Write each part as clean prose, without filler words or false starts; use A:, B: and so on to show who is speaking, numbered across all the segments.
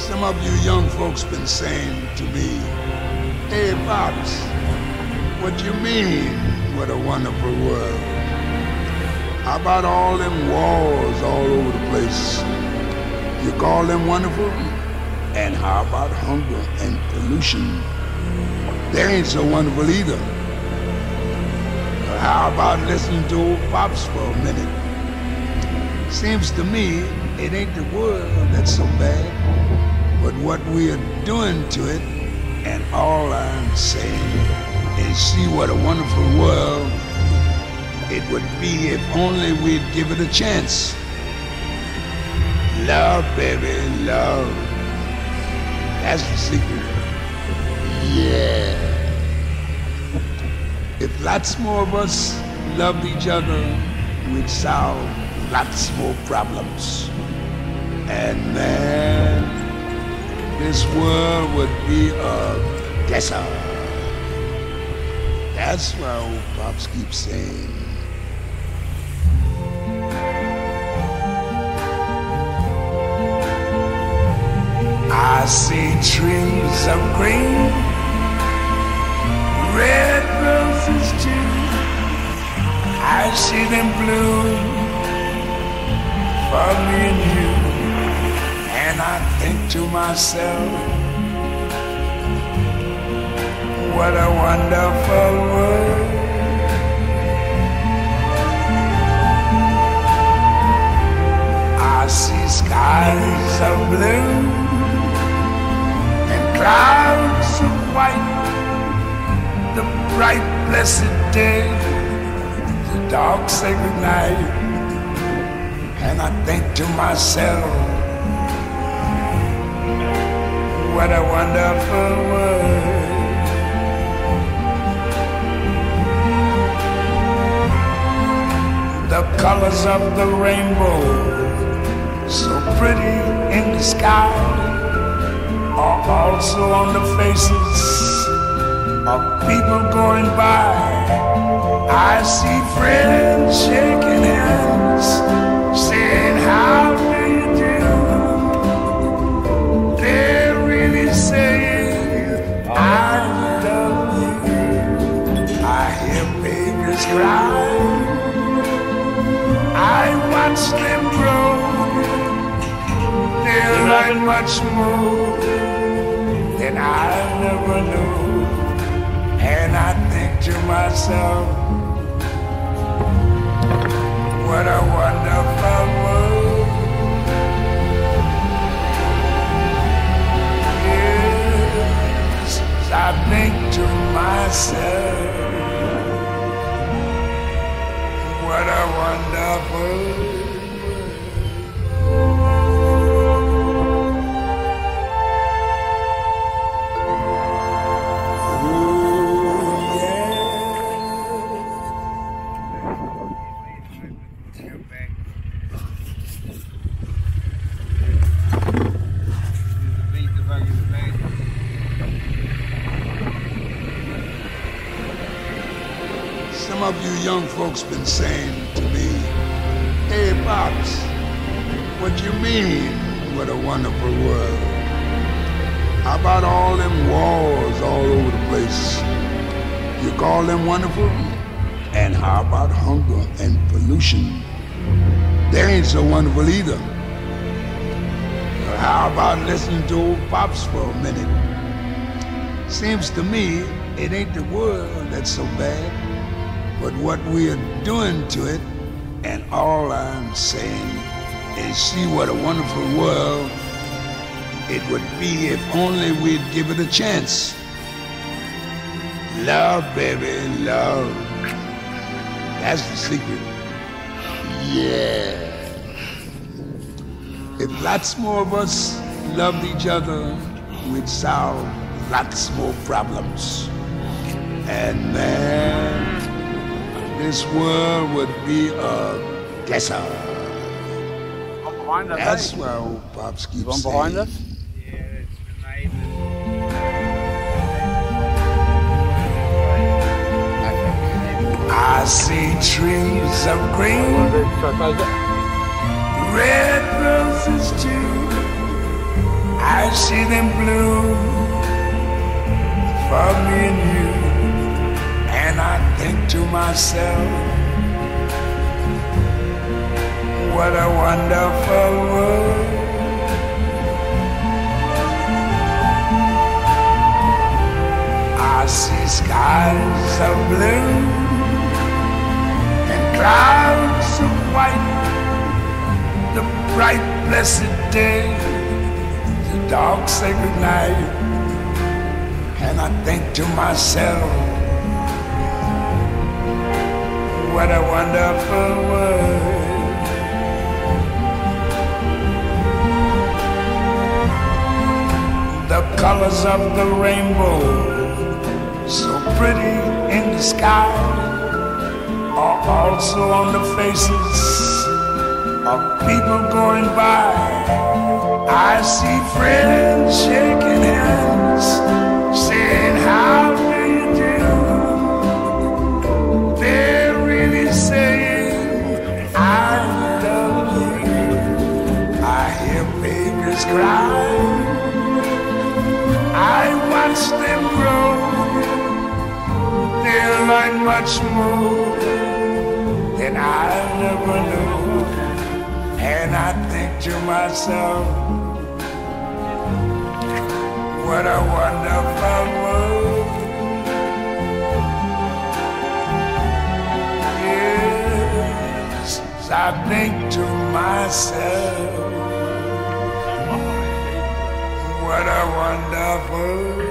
A: Some of you young folks been saying to me, "Hey, Pops, what you mean, what a wonderful world? How about all them wars all over the place? You call them wonderful? And how about hunger and pollution? They ain't so wonderful either. How about listening to old Pops for a minute? Seems to me it ain't the world that's so bad, but what we are doing to it. And all I'm saying is see what a wonderful world it would be if only we'd give it a chance. Love, baby, love. That's the secret. Yeah. If lots more of us loved each other, we'd solve lots more problems. And man, this world would be a desert. That's why old Pops keeps saying, I see trees of green, red roses too. I see them bloom for me and you. And I think to myself, what a wonderful world. I see skies of blue and clouds of white, the bright blessed day, the dark sacred night. And I think to myself, what a wonderful world. The colors of the rainbow, so pretty in the sky, are also on the faces of people going by. I see friends shaking hands, saying, how do you do? They're really saying, I love you. I hear babies cry, I watch them grow. They learn much more than I never knew. And I think to myself, what a wonderful world. Yes, I think to myself, what a wonderful world. Some of you young folks been saying to me, "Hey, Pops, what you mean, what a wonderful world? How about all them wars all over the place? You call them wonderful? And how about hunger and pollution? They ain't so wonderful either. How about listening to old Pops for a minute? Seems to me it ain't the world that's so bad, but what we are doing to it. And all I'm saying is see what a wonderful world it would be if only we'd give it a chance. Love, baby, love. That's the secret. Yeah. If lots more of us loved each other, we'd solve lots more problems. And man, this world would be a desert. That's why old Pops keeps saying.
B: Behind us?
A: I see trees of green, red roses too. I I see them bloom for me and you, and I think to myself, what a wonderful world. I see skies of blue and clouds of white, the bright blessed day, the dark sacred night, and I think to myself, what a wonderful world. The colors of the rainbow, so pretty in the sky, are also on the faces of people going by. I see friends shaking hands, saying, how do you do? They're really saying, I love you. I hear babies cry, I watch them grow. They'll learn much more than I never knew. And I think to myself, what a wonderful world. Yes, I think to myself, what a wonderful world.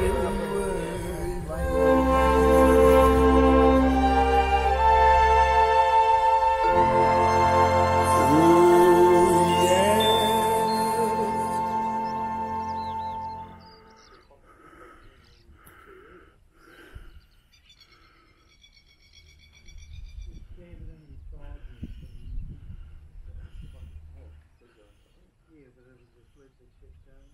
B: Yeah, but it was just like they checked out.